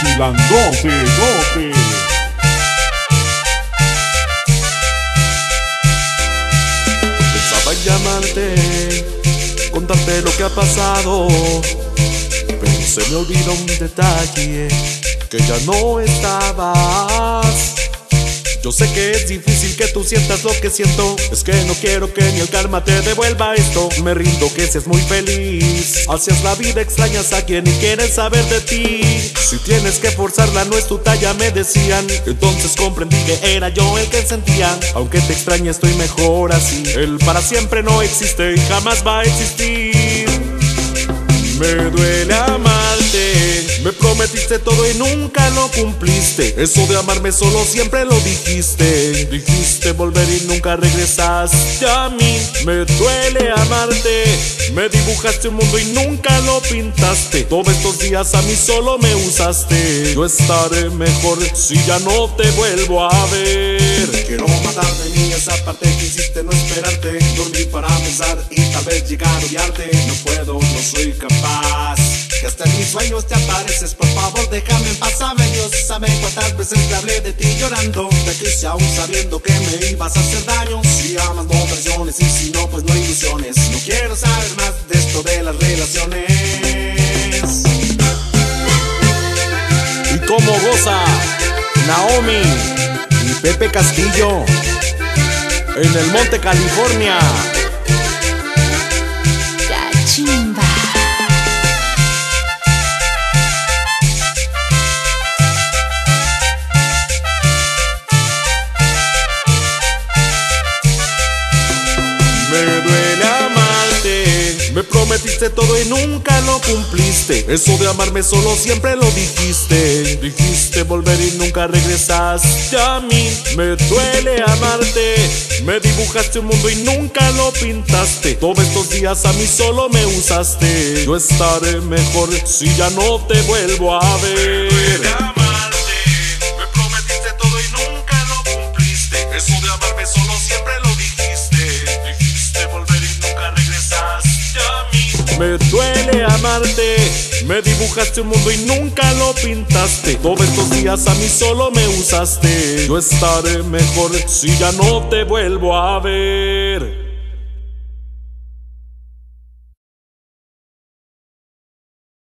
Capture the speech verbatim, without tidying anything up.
Chilangote, gote. Pensaba en llamarte, contarte lo que ha pasado, pero se me olvidó un detalle, que ya no estabas. Yo sé que es difícil que tú sientas lo que siento, es que no quiero que ni el karma te devuelva esto. Me rindo que seas muy feliz, hacias la vida, extrañas a quien y quieres saber de ti. Si tienes que forzarla no es tu talla, me decían. Entonces comprendí que era yo el que sentía. Aunque te extrañe estoy mejor así. El para siempre no existe y jamás va a existir. Me duele amarte, me prometiste todo y nunca lo cumpliste. Eso de amarme solo siempre lo dijiste. Dijiste volver y nunca regresaste a mí. Me duele amarte, me dibujaste un mundo y nunca lo pintaste. Todos estos días a mí solo me usaste. Yo estaré mejor si ya no te vuelvo a ver. Quiero matar de mí esa parte que hiciste no esperarte. Dormir para pensar y tal vez llegar a odiarte. No puedo, no soy capaz. Que hasta en mis sueños te apareces, por favor déjame en paz. Sabe Dios, sabe cuántas veces te hablé de ti llorando. Te quise aún sabiendo que me ibas a hacer daño. Si amas no traiciones y si no pues no ilusiones. No quiero saber más de esto de las relaciones. Y cómo goza Naomi y Pepe Castillo en el Monte California. Chimba. Me duele amarte, me prometiste todo y nunca lo cumpliste. Eso de amarme solo siempre lo dijiste. Dijiste volver y nunca regresaste a mí. Me duele amarte, me dibujaste un mundo y nunca lo pintaste. Todos estos días a mí solo me usaste. Yo estaré mejor si ya no te vuelvo a ver. Me duele amarte, me prometiste todo y nunca lo cumpliste. Eso de amarme solo siempre lo dijiste. Dijiste volver y nunca regresaste a mí. Me duele amarte, me dibujaste un mundo y nunca lo pintaste. Todos estos días a mí solo me usaste. Yo estaré mejor si ya no te vuelvo a ver.